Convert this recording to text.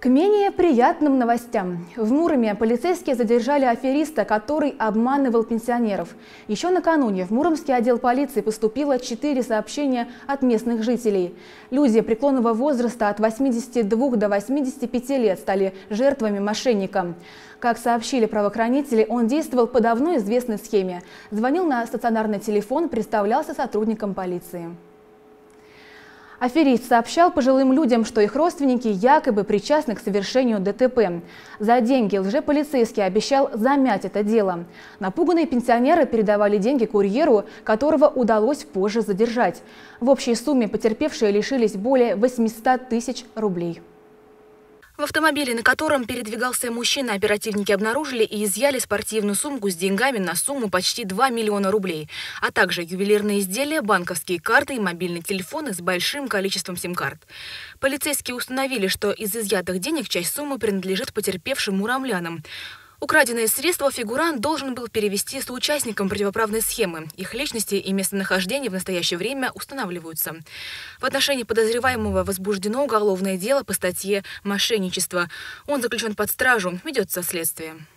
К менее приятным новостям. В Муроме полицейские задержали афериста, который обманывал пенсионеров. Еще накануне в Муромский отдел полиции поступило 4 сообщения от местных жителей. Люди преклонного возраста от 82 до 85 лет стали жертвами мошенника. Как сообщили правоохранители, он действовал по давно известной схеме. Звонил на стационарный телефон, представлялся сотрудником полиции. Аферист сообщал пожилым людям, что их родственники якобы причастны к совершению ДТП. За деньги лжеполицейский обещал замять это дело. Напуганные пенсионеры передавали деньги курьеру, которого удалось позже задержать. В общей сумме потерпевшие лишились более 800 тысяч рублей. В автомобиле, на котором передвигался мужчина, оперативники обнаружили и изъяли спортивную сумку с деньгами на сумму почти 2 миллиона рублей, а также ювелирные изделия, банковские карты и мобильные телефоны с большим количеством сим-карт. Полицейские установили, что из изъятых денег часть суммы принадлежит потерпевшим муромлянам. Украденные средства фигурант должен был перевести соучастникам противоправной схемы. Их личности и местонахождение в настоящее время устанавливаются. В отношении подозреваемого возбуждено уголовное дело по статье «Мошенничество». Он заключен под стражу, ведется следствие.